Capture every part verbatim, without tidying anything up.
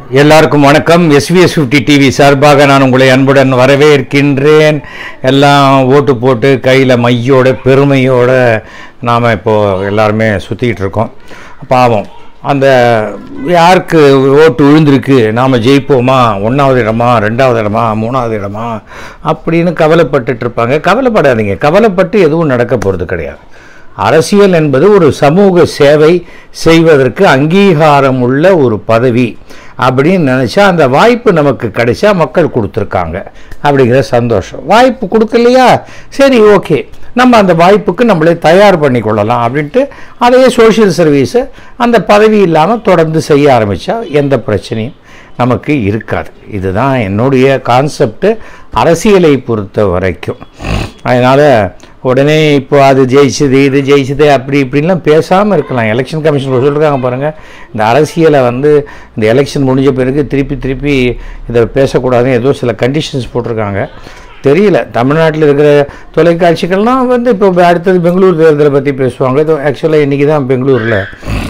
எல்லாருக்கும் வணக்கம். SVS fifty TV சார்பாக நான் உங்களை அன்புடன் வரவேற்கின்றேன். எல்லாம் ஓட்டு போட்டு கையில் மையோட பெருமையோட நாம் இப்போது எல்லாருமே சுற்றிக்கிட்டு இருக்கோம். பாவம், அந்த யாருக்கு ஓட்டு விழுந்திருக்கு, நாம் ஜெயிப்போமா, ஒன்றாவது இடமா, ரெண்டாவது இடமா, மூணாவது இடமா அப்படின்னு கவலைப்பட்டுட்டு இருப்பாங்க. கவலைப்படாதீங்க, கவலைப்பட்டு எதுவும் நடக்க போகிறது கிடையாது. அரசியல் என்பது ஒரு சமூக சேவை செய்வதற்கு அங்கீகாரம் உள்ள ஒரு பதவி அப்படின்னு நினச்சா அந்த வாய்ப்பு நமக்கு கிடைச்சா மக்கள் கொடுத்துருக்காங்க அப்படிங்கிற சந்தோஷம். வாய்ப்பு கொடுக்கலையா, சரி ஓகே, நம்ம அந்த வாய்ப்புக்கு நம்மளே தயார் பண்ணி கொள்ளலாம் அப்படின்ட்டு அதையே சோஷியல் சர்வீஸை அந்த பதவி இல்லாமல் தொடர்ந்து செய்ய ஆரம்பித்தா எந்த பிரச்சனையும் நமக்கு இருக்காது. இதுதான் என்னுடைய கான்செப்டு அரசியலை பொறுத்த வரைக்கும். அதனால் உடனே இப்போ அது ஜெயிச்சுது இது ஜெயிச்சுது அப்படி இப்படின்லாம் பேசாமல் இருக்கலாம். எலெக்ஷன் கமிஷன் சொல்லியிருக்காங்க பாருங்கள், இந்த அரசியலை வந்து இந்த எலெக்ஷன் முடிஞ்ச பிறகு திருப்பி திருப்பி இதை பேசக்கூடாதுன்னு ஏதோ சில கண்டிஷன்ஸ் போட்டிருக்காங்க. தெரியல, தமிழ்நாட்டில் இருக்கிற தொலைக்காட்சிகள்லாம் வந்து இப்போ அடுத்தது பெங்களூர் தேர்தலை பற்றி பேசுவாங்க. இது ஆக்சுவலாக இன்றைக்கி தான் பெங்களூரில்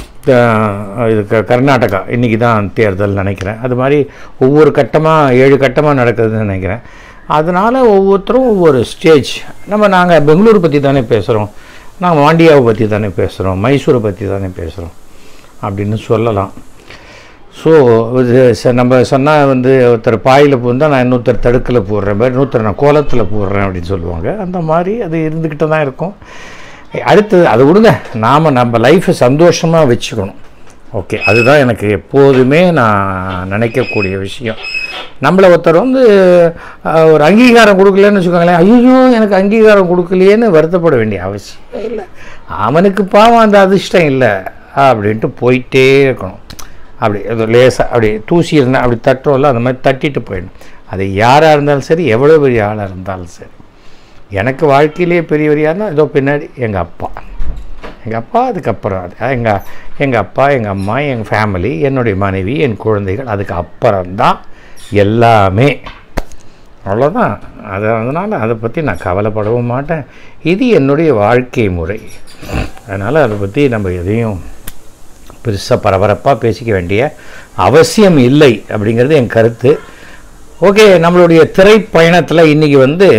இது கர்நாடகா இன்றைக்கி தான் தேர்தல் நினைக்கிறேன். அது மாதிரி ஒவ்வொரு கட்டமாக ஏழு கட்டமாக நடக்குதுன்னு நினைக்கிறேன். அதனால் ஒவ்வொருத்தரும் ஒவ்வொரு ஸ்டேஜ். நம்ம நாங்கள் பெங்களூர் பற்றி தானே பேசுகிறோம், நாங்கள் மாண்டியாவை பற்றி தானே பேசுகிறோம், மைசூரை பற்றி தானே பேசுகிறோம் அப்படின்னு சொல்லலாம். ஸோ இது நம்ம சொன்னால் வந்து ஒருத்தர் பாயில் போந்தால் நான் இன்னொருத்தர் தடுக்கில் போடுறேன், இன்னொருத்தர் நான் கோலத்தில் போடுறேன் அப்படின்னு சொல்லுவாங்க. அந்த மாதிரி அது இருந்துக்கிட்டு தான் இருக்கும். அடுத்தது அதை விடுங்க, நாம் நம்ம லைஃப்பை சந்தோஷமாக வச்சுக்கணும். ஓகே, அதுதான் எனக்கு எப்போதுமே நான் நினைக்கக்கூடிய விஷயம். நம்மளை ஒருத்தர் வந்து ஒரு அங்கீகாரம் கொடுக்கலன்னு வச்சுக்கோங்களேன், ஐயோ எனக்கு அங்கீகாரம் கொடுக்கலையேன்னு வருத்தப்பட வேண்டிய அவசியம் இல்லை. அவனுக்கு பாவம் அந்த அதிர்ஷ்டம் இல்லை அப்படின்ட்டு போயிட்டே இருக்கணும். அப்படி அது லேசாக அப்படி தூசி இருந்தால் அப்படி தட்டுறோம்ல, அந்த மாதிரி தட்டிட்டு போயிடணும். அது யாராக இருந்தாலும் சரி, எவ்வளோ பெரிய ஆளாக இருந்தாலும் சரி. எனக்கு வாழ்க்கையிலே பெரியவரியாக இருந்தால் ஏதோ பின்னாடி எங்கள் அப்பா எங்கள் அப்பா அதுக்கப்புறம் அது எங்கள் எங்கள் அப்பா, எங்கள் அம்மா, எங்கள் ஃபேமிலி, என்னுடைய மனைவி, என் குழந்தைகள், அதுக்கு அப்புறம்தான் எல்லாமே. அவ்வளோதான். அது அதனால் அதை பற்றி நான் கவலைப்படவும் மாட்டேன். இது என்னுடைய வாழ்க்கை முறை. அதனால் அதை பற்றி நம்ம எதையும் பெருசாக பரபரப்பாக பேசிக்க வேண்டிய அவசியம் இல்லை அப்படிங்கிறது என் கருத்து. ஓகே, நம்மளுடைய திரைப்பயணத்தில் இன்றைக்கி வந்து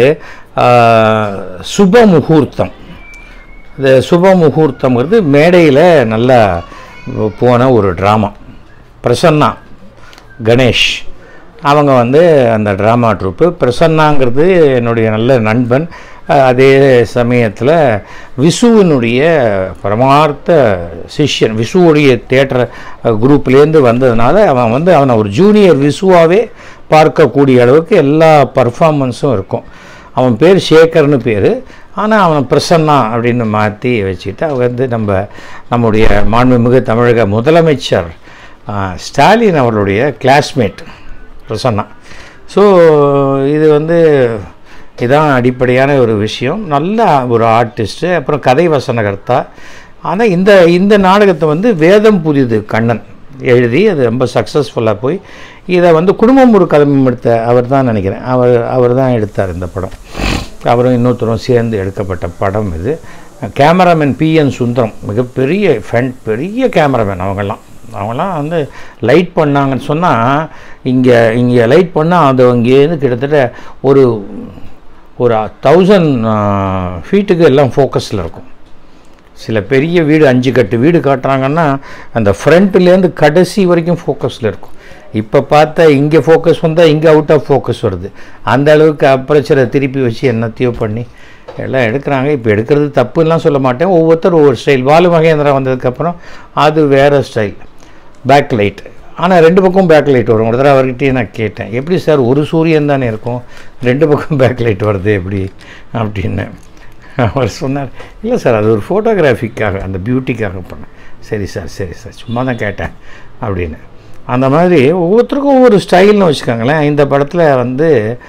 சுப முகூர்த்தம். இந்த சுப முகூர்த்தங்கிறது மேடையில் நல்லா போன ஒரு ட்ராமா. பிரசன்னா கணேஷ் அவங்க வந்து அந்த ட்ராமா ட்ரூப்பு. பிரசன்னாங்கிறது என்னுடைய நல்ல நண்பன். அதே சமயத்தில் விசுவினுடைய பரமார்த்த சிஷ்யன். விசுவுடைய தேட்டர் குரூப்லேருந்து வந்ததுனால அவன் வந்து அவனை ஒரு ஜூனியர் விசுவாகவே பார்க்கக்கூடிய அளவுக்கு எல்லா பர்ஃபார்மன்ஸும் இருக்கும். அவன் பேர் சேகர்னு பேர், ஆனால் அவனை பிரசன்னா அப்படின்னு மாற்றி வச்சுக்கிட்டு அவங்க வந்து நம்ம நம்முடைய மாண்புமிகு தமிழக முதலமைச்சர் ஸ்டாலின் அவர்களுடைய கிளாஸ்மேட் பிரசன்னா. ஸோ இது வந்து இதான் அடிப்படையான ஒரு விஷயம். நல்ல ஒரு ஆர்டிஸ்ட்டு, அப்புறம் கதை வசனகர்த்தா. ஆனால் இந்த இந்த நாடகத்தை வந்து வேதம் புதிது கண்ணன் எழுதி அது ரொம்ப சக்ஸஸ்ஃபுல்லாக போய் இதை வந்து குடும்பம் ஒரு கதம்பம் எடுத்த அவர் தான் நினைக்கிறேன். அவர் அவர் தான் எடுத்தார் இந்த படம். அவரும் இன்னொருத்தரும் சேர்ந்து எடுக்கப்பட்ட படம் இது. கேமராமேன் பி என் சுந்தரம், மிகப்பெரிய ஃபேன், பெரிய கேமராமேன். அவங்கெல்லாம் அவங்களாம் வந்து லைட் பண்ணாங்கன்னு சொன்னால் இங்கே இங்கே லைட் பண்ணால் அது அங்கேருந்து கிட்டத்தட்ட ஒரு ஒரு தௌசண்ட் ஃபீட்டுக்கு எல்லாம் ஃபோக்கஸில் இருக்கும். சில பெரிய வீடு அஞ்சு கட்டு வீடு காட்டுறாங்கன்னா அந்த ஃப்ரண்ட்லேருந்து கடைசி வரைக்கும் ஃபோக்கஸில் இருக்கும். இப்போ பார்த்தா இங்கே ஃபோக்கஸ் வந்தால் இங்கே அவுட் ஆஃப் ஃபோக்கஸ் வருது. அந்த அளவுக்கு அப்ரச்சரை திருப்பி வச்சு என்னத்தையோ பண்ணி எல்லாம் எடுக்கிறாங்க. இப்போ எடுக்கிறது தப்புலாம் சொல்ல மாட்டேன், ஒவ்வொருத்தர் ஒவ்வொரு ஸ்டைல். பாலு மகேந்திரா வந்ததுக்கப்புறம் அது வேறு ஸ்டைல், பேக் லைட். ஆனால் ரெண்டு பக்கம் பேக் லைட் வரும். ஒரு தடவை அவர்கிட்டயே நான் கேட்டேன், எப்படி சார் ஒரு சூரியன் தானே இருக்கும், ரெண்டு பக்கம் பேக் லைட் வருது எப்படி அப்படின்னு. அவர் சொன்னார், இல்லை சார் அது ஒரு ஃபோட்டோகிராஃபிக்காக, அந்த பியூட்டிக்காக பண்ணேன். சரி சார் சரி சார் சும்மா தான் கேட்டேன் அப்படின்னு. அந்த மாதிரி ஒவ்வொருத்தருக்கும் ஒவ்வொரு ஸ்டைல்னு வச்சுக்கோங்களேன். இந்த படத்தில் வந்து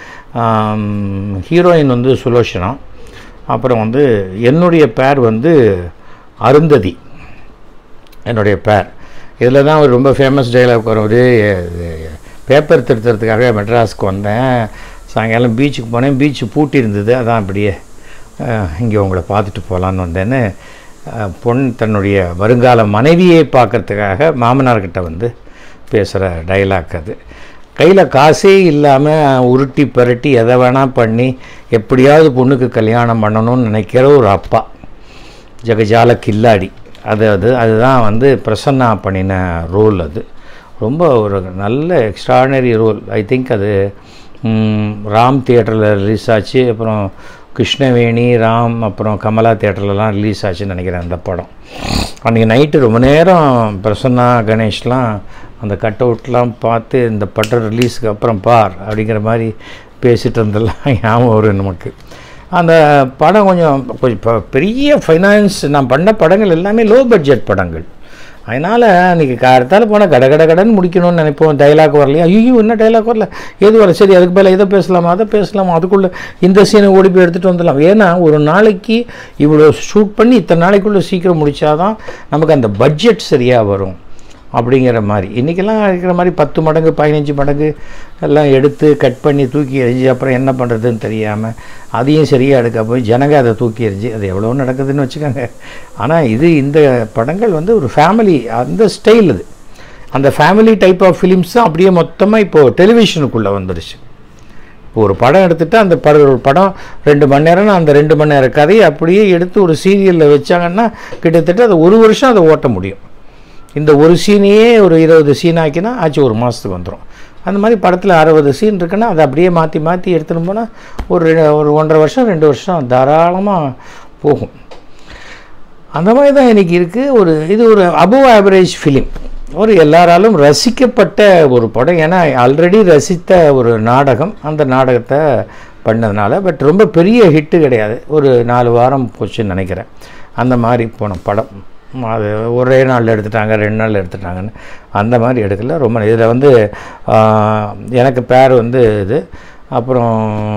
ஹீரோயின் வந்து சுலோஷனா, அப்புறம் வந்து என்னுடைய பேர் வந்து அருந்ததி, என்னுடைய பேர். இதில் தான் ஒரு ரொம்ப ஃபேமஸ் டைலாக் வரும். ஒரு பேப்பர் திருத்துறதுக்காக மெட்ராஸுக்கு வந்தேன், சாயங்காலம் பீச்சுக்கு போனேன், பீச்சு பூட்டி இருந்தது, அதான் அப்படியே இங்கே உங்களை பார்த்துட்டு போகலான்னு வந்தேன்னு பொன் தன்னுடைய வருங்கால மனைவியை பார்க்குறதுக்காக மாமனார்கிட்ட வந்து பேசுகிற டைலாக் அது. கையில் காசே இல்லாமல் உருட்டி பரட்டி எதை வேணால் பண்ணி எப்படியாவது பொண்ணுக்கு கல்யாணம் பண்ணணும்னு நினைக்கிற ஒரு அப்பா, ஜெகஜால கில்லாடி. அது அது அதுதான் வந்து பிரசன்னா பண்ணின ரோல். அது ரொம்ப ஒரு நல்ல எக்ஸ்ட்ராடனரி ரோல். ஐ திங்க் அது ராம் தியேட்டரில் ரிலீஸ் ஆச்சு, அப்புறம் கிருஷ்ணவேணி, ராம், அப்புறம் கமலா தியேட்டர்லலாம் ரிலீஸ் ஆச்சுன்னு நினைக்கிறேன் அந்த படம். அன்றைக்கி நைட்டு ரொம்ப நேரம் பிரசன்னா கணேஷ்லாம் அந்த கட் அவுட்லாம் பார்த்து இந்த படம் ரிலீஸுக்கு அப்புறம் பார் அப்படிங்கிற மாதிரி பேசிகிட்டு இருந்தெல்லாம் ஞாபகம் வரும் நமக்கு. அந்த படம் கொஞ்சம் கொஞ்சம் பெரிய ஃபைனான்ஸ். நான் பண்ண படங்கள் எல்லாமே லோ பட்ஜெட் படங்கள். அதனால் அன்றைக்கி காரத்தால் போனால் கட கட கடன்னு முடிக்கணும்னு நினைப்போம். டைலாக் வரலையா, ஐயோ என்ன டைலாக் வரல, எது வரல, சரி அதுக்கு மேலே இதை பேசலாமா அதை பேசலாமா, அதுக்குள்ளே இந்த சீனை ஓடி போய் எடுத்துகிட்டு வந்துடலாம். ஏன்னா ஒரு நாளைக்கு இவ்வளோ ஷூட் பண்ணி இத்தனை நாளைக்குள்ளே சீக்கிரம் முடித்தாதான் நமக்கு அந்த பட்ஜெட் சரியாக வரும் அப்படிங்கிற மாதிரி. இன்றைக்கெல்லாம் இருக்கிற மாதிரி பத்து மடங்கு பதினஞ்சு மடங்கு எல்லாம் எடுத்து கட் பண்ணி தூக்கி எறிஞ்சு அப்புறம் என்ன பண்ணுறதுன்னு தெரியாமல் அதையும் சரியாக எடுக்க போய் ஜனங்க அதை தூக்கி எறிஞ்சு அது எவ்வளோ நடக்குதுன்னு வச்சுக்கோங்க. ஆனால் இது இந்த படங்கள் வந்து ஒரு ஃபேமிலி அந்த ஸ்டைல். அது அந்த ஃபேமிலி டைப் ஆஃப் ஃபிலிம்ஸ் தான் அப்படியே மொத்தமாக இப்போது டெலிவிஷனுக்குள்ளே வந்துடுச்சு. இப்போ ஒரு படம் எடுத்துகிட்டு அந்த பட ஒரு படம் ரெண்டு மணி நேரம்னா அந்த ரெண்டு மணி நேரம் கதையை அப்படியே எடுத்து ஒரு சீரியலில் வச்சாங்கன்னா கிட்டத்தட்ட அதை ஒரு வருஷம் அதை ஓட்ட முடியும். இந்த ஒரு சீனையே ஒரு இருபது சீன் ஆக்கினா ஆச்சு ஒரு மாதத்துக்கு வந்துடும். அந்த மாதிரி படத்தில் அறுபது சீன் இருக்குன்னா அதை அப்படியே மாற்றி மாற்றி எடுத்துகிட்டு போனால் ஒரு ஒரு ஒன்றரை வருஷம் ரெண்டு வருஷம் தாராளமாக போகும். அந்த மாதிரி தான் இன்றைக்கி இருக்குது. ஒரு இது ஒரு அபோவ் ஆவரேஜ் ஃபிலிம், ஒரு எல்லாராலும் ரசிக்கப்பட்ட ஒரு படம். ஏன்னா ஆல்ரெடி ரசித்த ஒரு நாடகம், அந்த நாடகத்தை பண்ணதுனால. பட் ரொம்ப பெரிய ஹிட்டு கிடையாது, ஒரு நாலு வாரம் போச்சுன்னு நினைக்கிறேன். அந்த மாதிரி போன படம். அது ஒரே நாளில் எடுத்துட்டாங்க, ரெண்டு நாளில் எடுத்துட்டாங்கன்னு அந்த மாதிரி எடுக்கல. ரொம்ப இதில் வந்து எனக்கு பேர் வந்து இது. அப்புறம்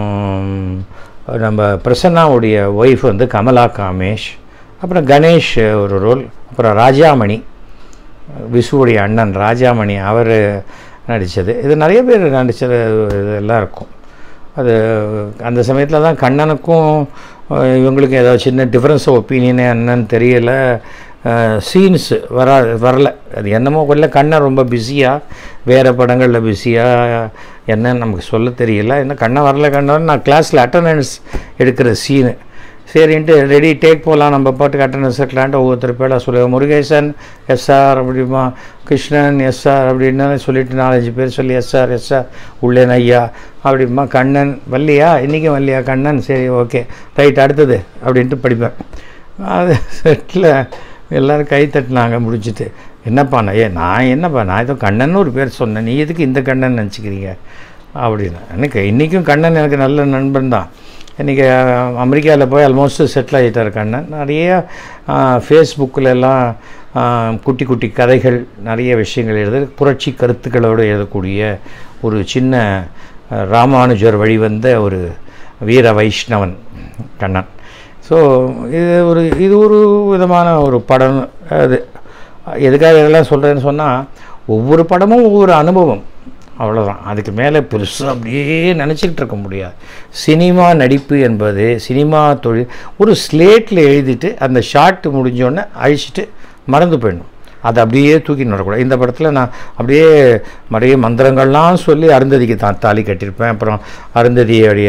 நம்ம பிரசன்னாவுடைய ஒய்ஃப் வந்து கமலா காமேஷ், அப்புறம் கணேஷ் ஒரு ரோல், அப்புறம் ராஜாமணி விசுவுடைய அண்ணன் ராஜாமணி அவர் நடித்தது. இது நிறைய பேர் நடித்தது இதெல்லாம் இருக்கும். அது அந்த சமயத்தில் தான் கண்ணனுக்கும் இவங்களுக்கும் ஏதாவது சின்ன டிஃப்ரென்ஸ் ஆஃப் ஒப்பீனியனே என்னன்னு தெரியலை. சீன்ஸ் வரா வரல அது என்னமோ கொள்ள கண்ணன் ரொம்ப பிஸியாக வேறு படங்களில் பிஸியாக என்னன்னு நமக்கு சொல்ல தெரியல. என்ன கண்ணன் வரல கண்ணன் நான் கிளாஸில் அட்டண்டன்ஸ் எடுக்கிற சீனு சரின்ட்டு ரெடி டேக் போகலாம் நம்ம பாட்டுக்கு அட்டண்டன்ஸ் எடுக்கலான்ட்டு ஒவ்வொருத்தர் பேராக சொல்லுவேன். முருகேசன் எஸ்ஆர் அப்படிமா, கிருஷ்ணன் எஸ்ஆர் அப்படின்னு சொல்லிட்டு நாலஞ்சு பேர் சொல்லி எஸ்ஆர் எஸ்ஆர் உள்ளேன் ஐயா அப்படிமா. கண்ணன் வல்லியா இன்றைக்கும் வல்லியா கண்ணன், சரி ஓகே ரைட் அடுத்தது அப்படின்ட்டு படிப்பேன். அது செட்டில் எல்லோரும் கை தட்டினாங்க முடிச்சுட்டு. என்னப்பா நான் ஏ நான் என்னப்பா நான் ஏதோ கண்ணன்னு ஒரு பேர் சொன்னேன், நீ எதுக்கு இந்த கண்ணன் நினச்சிக்கிறீங்க அப்படின்னு. எனக்கு இன்றைக்கும் கண்ணன் எனக்கு நல்ல நண்பன் தான். இன்றைக்கி அமெரிக்காவில் போய் ஆல்மோஸ்ட் செட்டில் ஆகிட்டார் கண்ணன். நிறைய ஃபேஸ்புக்கிலெல்லாம் குட்டி குட்டி கதைகள் நிறைய விஷயங்கள் எழுது, புரட்சி கருத்துக்களோடு எழுதக்கூடிய ஒரு சின்ன ராமானுஜர் வழிவந்த ஒரு வீர வைஷ்ணவன் கண்ணன். ஸோ இது ஒரு இது ஒரு விதமான ஒரு படம். அது எதுக்காக இதெல்லாம் சொல்கிறேன்னு சொன்னால் ஒவ்வொரு படமும் ஒவ்வொரு அனுபவம், அவ்வளோதான். அதுக்கு மேலே பெருசாக அப்படியே நினச்சிக்கிட்டு இருக்க முடியாது. சினிமா நடிப்பு என்பது சினிமா தொழில் ஒரு ஸ்லேட்டில் எழுதிட்டு அந்த ஷார்ட் முடிஞ்சோடனே அழிச்சிட்டு மறந்து போயிடணும். அதை அப்படியே தூக்கின்னு வரக்கூடாது. இந்த படத்தில் நான் அப்படியே நிறைய மந்திரங்கள்லாம் சொல்லி அருந்ததிக்கு தான் தாலி கட்டியிருப்பேன். அப்புறம் அருந்ததியோடைய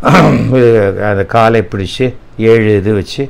அந்த காலை பிடிச்சி ஏழு இது வச்சு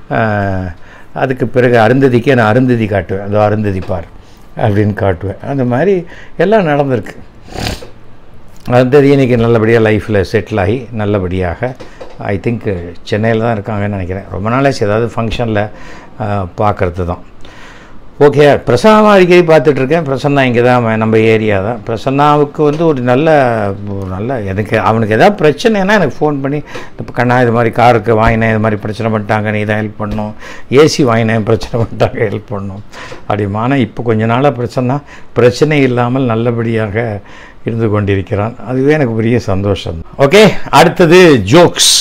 அதுக்கு பிறகு அருந்ததிக்கே நான் அருந்ததி காட்டுவேன், அதோ அருந்ததி பார் அப்படின்னு காட்டுவேன். அந்த மாதிரி எல்லாம் நடந்திருக்கு. அருந்ததி இன்றைக்கி நல்லபடியாக லைஃப்பில் செட்டில் ஆகி நல்லபடியாக ஐ திங்க் சென்னையில் தான் இருக்காங்கன்னு நினைக்கிறேன். ரொம்ப நாளாச்சு ஏதாவது ஃபங்க்ஷனில் பார்க்குறது தான். ஓகே, பிரசன்னா அடிக்கடி பார்த்துட்ருக்கேன். பிரசன்னா இங்கே தான் நம்ம ஏரியா தான். பிரசன்னாவுக்கு வந்து ஒரு நல்ல ஒரு நல்ல எனக்கு அவனுக்கு எதாவது பிரச்சனைனா எனக்கு ஃபோன் பண்ணி இப்போ கண்ணா இது மாதிரி காருக்கு வாங்கினேன், இது மாதிரி பிரச்சனை பண்ணிட்டாங்க, நீ தான் ஹெல்ப் பண்ணணும், ஏசி வாங்கினேன் பிரச்சனை பண்ணிட்டாங்க ஹெல்ப் பண்ணணும் அப்படிமா. ஆனால் இப்போ கொஞ்ச நாளாக பிரச்சனை பிரச்சனை இல்லாமல் நல்லபடியாக இருந்து கொண்டிருக்கிறான். அதுவே எனக்கு பெரிய சந்தோஷம். ஓகே, அடுத்தது ஜோக்ஸ்.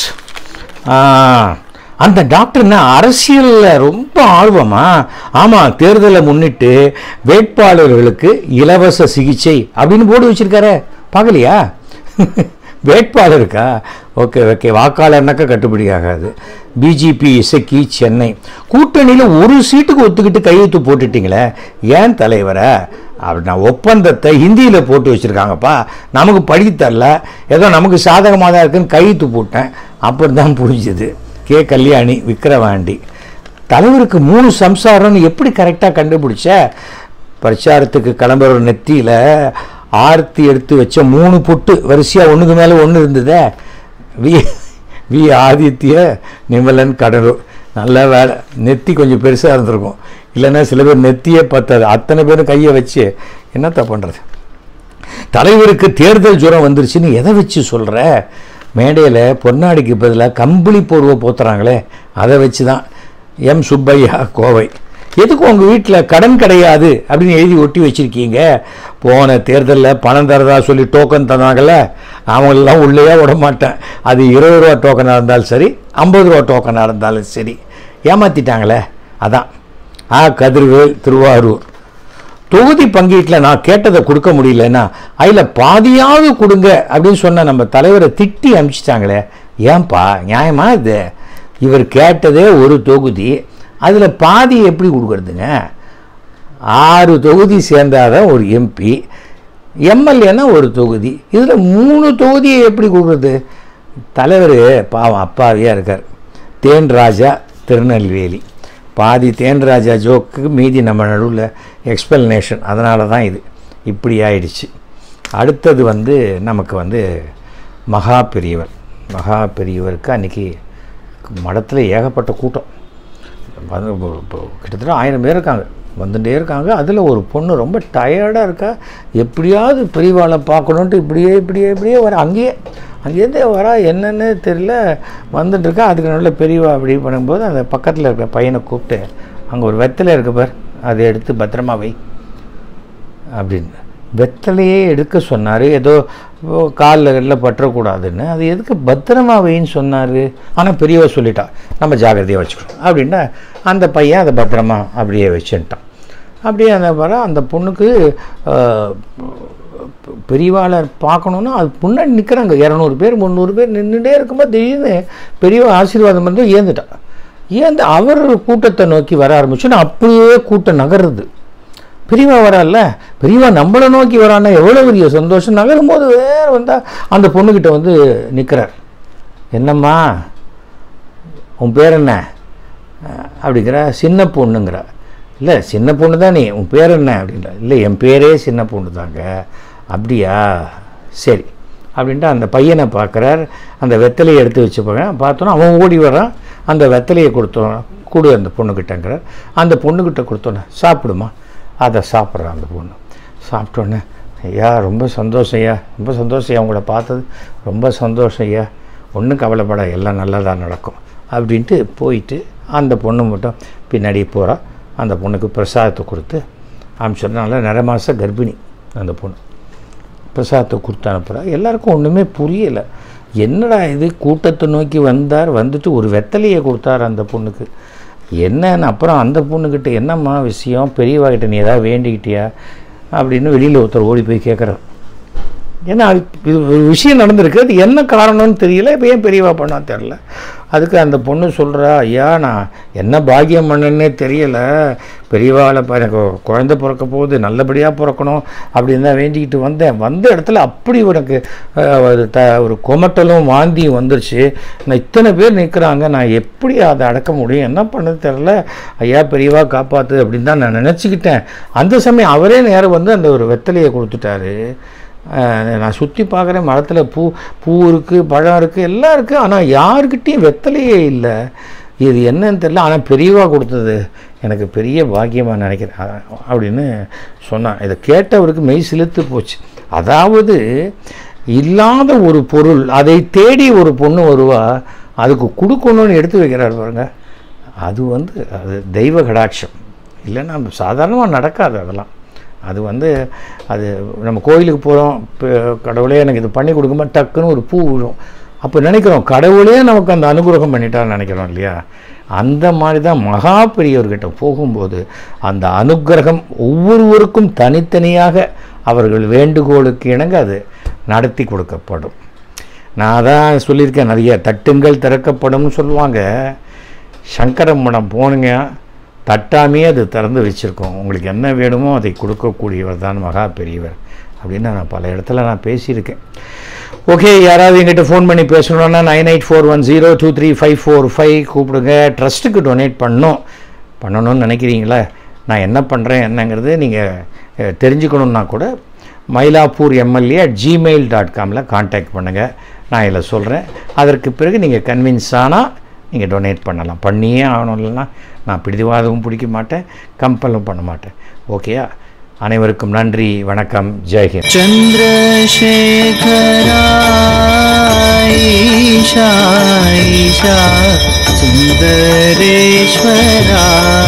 அந்த டாக்டர்னா அரசியலில் ரொம்ப ஆர்வமா? ஆமாம், தேர்தலை முன்னிட்டு வேட்பாளர்களுக்கு இலவச சிகிச்சை அப்படின்னு போர்டு வச்சுருக்காரு, பார்க்கலையா? வேட்பாளருக்கா? ஓகே ஓகே, வாக்காளர்னாக்கா கட்டுப்படி ஆகாது. பிஜேபி இசக்கி சென்னை கூட்டணியில் ஒரு சீட்டுக்கு ஒத்துக்கிட்டு கையெழுத்து போட்டுட்டிங்களே, ஏன் தலைவரை அப்படின்னா ஒப்பந்தத்தை ஹிந்தியில் போட்டு வச்சுருக்காங்கப்பா, நமக்கு படிக்க தரல, ஏதோ நமக்கு சாதகமாக தான் இருக்குன்னு கையெழுத்து போட்டேன். அப்படி தான் புரிஞ்சுது. கே கல்யாணி விக்கிரவாண்டி. தலைவருக்கு மூணு சம்சாரம்னு எப்படி கரெக்டாக கண்டுபிடிச்ச? பிரச்சாரத்துக்கு கிளம்புற நெத்தியில் ஆர்த்தி எடுத்து வச்ச மூணு பொட்டு வரிசையாக ஒன்றுக்கு மேலே ஒன்று இருந்ததே. வி வி ஆதித்ய நிமலன் கடலூர். நல்ல வேலை, நெத்தி கொஞ்சம் பெருசாக இருந்திருக்கும். இல்லைன்னா சில பேர் நெத்தியே பத்தாது, அத்தனை பேரும் கையை வச்சு என்னத்த பண்ணுறது? தலைவருக்கு தேர்தல் ஜுரம் வந்துருச்சுன்னு எதை வச்சு சொல்கிற? மேடையில் பொன்னாடிக்கு பதிலாக கம்பளி போர்வை போத்துறாங்களே, அதை வச்சு தான். எம் சுப்பையா கோவை. எதுக்கு உங்கள் வீட்டில் கடன் கிடையாது அப்படின்னு எழுதி ஒட்டி வச்சுருக்கீங்க? போன தேர்தலில் பணம் தரதா சொல்லி டோக்கன் தந்தாங்கல்ல, அவங்களெல்லாம் உள்ளேயே விட மாட்டேன். அது இருபது ரூபா டோக்கனாக இருந்தாலும் சரி, ஐம்பது ரூபா டோக்கனாக இருந்தாலும் சரி, ஏமாற்றிட்டாங்களே. அதான். ஆ கதிர்வேல் திருவாரூர். தொகுதி பங்கீட்டில் நான் கேட்டதை கொடுக்க முடியலன்னா அதில் பாதியாவது கொடுங்க அப்படின்னு சொன்ன நம்ம தலைவரை திட்டி அனுப்பிச்சிட்டாங்களே. ஏன்பா நியாயமா இது? இவர் கேட்டதே ஒரு தொகுதி, அதில் பாதி எப்படி கொடுக்குறதுங்க? ஆறு தொகுதி சேர்ந்தாதான் ஒரு எம்பி, எம்எல்ஏன்னா ஒரு தொகுதி, இதில் மூணு தொகுதியை எப்படி கொடுக்குறது? தலைவர் பாவம் அப்பாவியாக இருக்கார். தேன் ராஜா திருநெல்வேலி. பாதி தேன் ராஜா ஜோக்கு, மீதி நம்ம நடுவில் எக்ஸ்பிளனேஷன். அதனால தான் இது இப்படி ஆயிடுச்சு. அடுத்தது வந்து நமக்கு வந்து மகா பெரியவர். மகா பெரியவருக்கு அன்றைக்கி மடத்தில் ஏகப்பட்ட கூட்டம். வந்து கிட்டத்தட்ட ஆயிரம் பேர் இருக்காங்க, வந்துட்டே இருக்காங்க. அதில் ஒரு பொண்ணு ரொம்ப டயர்டாக இருக்கா. எப்படியாவது பெரியவாளை பார்க்கணுன்ட்டு இப்படியே இப்படியே இப்படியே வர, அங்கேயே அங்கேருந்தே வரா, என்னென்னு தெரியல, வந்துட்டுருக்கா. அதுக்கு நல்ல பெரியவா அப்படி பண்ணும்போது அந்த பக்கத்தில் இருக்கிற பையனை கூப்பிட்டு, அங்கே ஒரு வெத்தலை இருக்க பார், அதை எடுத்து பத்திரமா வை அப்படின்னு. வெத்தலையே எடுக்க சொன்னார். ஏதோ காலில் கல்லில் பற்றக்கூடாதுன்னு. அது எதுக்கு பத்திரமா வைன்னு சொன்னார்? ஆனால் பெரியவா சொல்லிட்டா நம்ம ஜாகிரதையாக வச்சுக்கணும் அப்படின்னா அந்த பையன் அதை பத்திரமா அப்படியே வச்சுட்டான். அப்படியே அந்த வர அந்த பொண்ணுக்கு பெரியவாளை பார்க்கணுன்னா அது முன்னாடி நிற்கிறாங்க இரநூறு பேர் முந்நூறு பேர் நின்றுட்டே இருக்கும்போது திடீர்னு பெரியவா ஆசீர்வாதம் வந்து ஏந்துட்டான். ஏந்து அவர் கூட்டத்தை நோக்கி வர ஆரம்பிச்சோன்னா அப்படியே கூட்டம் நகருது. பெரியவா வரால, பெரியவா நம்மளை நோக்கி வரான்னா எவ்வளோ பெரிய சந்தோஷம். நகரும் போது வேறு வந்தால் அந்த பொண்ணுக்கிட்ட வந்து நிற்கிறார். என்னம்மா உன் பேர் என்ன அப்படிங்கிற. சின்ன பொண்ணுங்கிற. இல்லை சின்ன பொண்ணு தான் நீ, உன் பேர் என்ன அப்படின்ற. இல்லை என் பேரே சின்ன பொண்ணு தாங்க. அப்படியா, சரி அப்படின்ட்டு அந்த பையனை பார்க்குறார். அந்த வெத்தலையை எடுத்து வச்சு பார்க்குறேன். பார்த்தோன்னா அவன் ஓடி வரான். அந்த வெத்தலையை கொடுத்தோம் கொடு அந்த பொண்ணுக்கிட்டங்கிறார். அந்த பொண்ணுக்கிட்ட கொடுத்தோன்னே சாப்பிடுமா, அதை சாப்பிட்றான் அந்த பொண்ணு. சாப்பிட்டோன்னே ஐயா ரொம்ப சந்தோஷம் ஐயா, ரொம்ப சந்தோஷம் ஐயா, உங்களை பார்த்தது ரொம்ப சந்தோஷம் ஐயா, ஒன்றும் கவலைப்பட, எல்லாம் நல்லதாக நடக்கும் அப்படின்ட்டு போயிட்டு அந்த பொண்ணு மட்டும் பின்னாடி போகிறா. அந்த பொண்ணுக்கு பிரசாதத்தை கொடுத்து அனுப்பிச்சோன்னா நிற மாத கர்ப்பிணி அந்த பொண்ணு. பிரசாதத்தை கொடுத்து அனுப்புகிறா. எல்லாருக்கும் ஒன்றுமே புரியலை. என்னடா இது, கூட்டத்தை நோக்கி வந்தார், வந்துட்டு ஒரு வெத்தலையை கொடுத்தார் அந்த பொண்ணுக்கு. என்னன்னு அப்புறம் அந்த பொண்ணுக்கிட்ட என்னம்மா விஷயம், பெரியவாகிட்ட நீ ஏதாவது வேண்டிக்கிட்டியா அப்படின்னு வெளியில் ஒருத்தர் ஓடி போய் கேட்குறார். ஏன்னா இது ஒரு விஷயம் நடந்திருக்கு, அது என்ன காரணம்னு தெரியல, இப்போ ஏன் பெரியவா பண்ணா தெரில. அதுக்கு அந்த பொண்ணு சொல்கிறா, ஐயா நான் என்ன பாக்கியம் பண்ணேன்னே தெரியலை, பெரியவாவில் எனக்கு குழந்தை பிறக்க போகுது, நல்லபடியாக பிறக்கணும் அப்படின்னு தான் வேண்டிக்கிட்டு வந்தேன். வந்த இடத்துல அப்படி உனக்கு த ஒரு கொமட்டலும் வாந்தியும் வந்துருச்சு. நான் இத்தனை பேர் நிற்கிறாங்க, நான் எப்படி அதை அடக்க முடியும், என்ன பண்ணது தெரில, ஐயா பெரியவா காப்பாற்று அப்படின்னு தான் நான் நினச்சிக்கிட்டேன். அந்த சமயம் அவரே நேரம் வந்து அந்த ஒரு வெத்தலையை கொடுத்துட்டாரு. நான் சுற்றி பார்க்குறேன், மரத்தில் பூ பூ இருக்குது, பழம் இருக்குது, எல்லாம் இருக்குது, ஆனால் யாருக்கிட்டேயும் வெத்தலையே இல்லை. இது என்னன்னு தெரியல, ஆனால் பெரியவா கொடுத்தது எனக்கு பெரிய பாக்கியமாக நினைக்கிறேன் அப்படின்னு சொன்னான். இதை கேட்டவருக்கு மெய் சிலுத்து போச்சு. அதாவது இல்லாத ஒரு பொருள், அதை தேடி ஒரு பொண்ணு வருவா, அதுக்கு கொடுக்கணும்னு எடுத்து வைக்கிறார் பாருங்க. அது வந்து அது தெய்வ கடாட்சம் இல்லைன்னா சாதாரணமாக நடக்காது. அதெல்லாம் அது வந்து அது நம்ம கோயிலுக்கு போகிறோம், கடவுளே எனக்கு இது பண்ணி கொடுக்கும்போது டக்குன்னு ஒரு பூ விழும். அப்போ நினைக்கிறோம் கடவுளே நமக்கு அந்த அனுகிரகம் பண்ணிட்டான்னு நினைக்கிறோம் இல்லையா? அந்த மாதிரி தான் மகா பெரியவர்கிட்ட போகும்போது அந்த அனுகிரகம் ஒவ்வொருவருக்கும் தனித்தனியாக அவர்கள் வேண்டுகோளுக்கு இணங்க அது நடத்தி கொடுக்கப்படும். நான் தான் சொல்லியிருக்கேன், நிறைய தட்டுங்கள் திறக்கப்படும்னு சொல்லுவாங்க. சங்கர மடம் போனுங்க, தட்டாமே அது திறந்து வச்சுருக்கோம். உங்களுக்கு என்ன வேணுமோ அதை கொடுக்கக்கூடியவர் தான் மகா பெரியவர் அப்படின்னு நான் பல இடத்துல நான் பேசியிருக்கேன். ஓகே, யாராவது எங்கிட்ட ஃபோன் பண்ணி பேசணுன்னா nine eight four one zero two three five four five கூப்பிடுங்க. ட்ரஸ்ட்டுக்கு டொனேட் பண்ணணும் பண்ணணும்னு நினைக்கிறீங்களா? நான் என்ன பண்ணுறேன் என்னங்கிறது நீங்கள் தெரிஞ்சுக்கணுன்னா கூட Mylapore MLA at Gmail dot காமில் கான்டாக்ட் பண்ணுங்கள். நான் இதில் சொல்கிறேன். அதற்கு பிறகு நீங்கள் கன்வின்ஸ் ஆனால் நீங்கள் டொனேட் பண்ணலாம். பண்ணியே ஆகணும், இல்லைன்னா நான் பிடிவாதமும் பிடிக்க மாட்டேன், கம்பலும் பண்ண மாட்டேன். ஓகேயா? அனைவருக்கும் நன்றி, வணக்கம், ஜெய்ஹிந்த். சந்திரசேகரா ஈஷா ஈஷா சுந்தரேஸ்வரா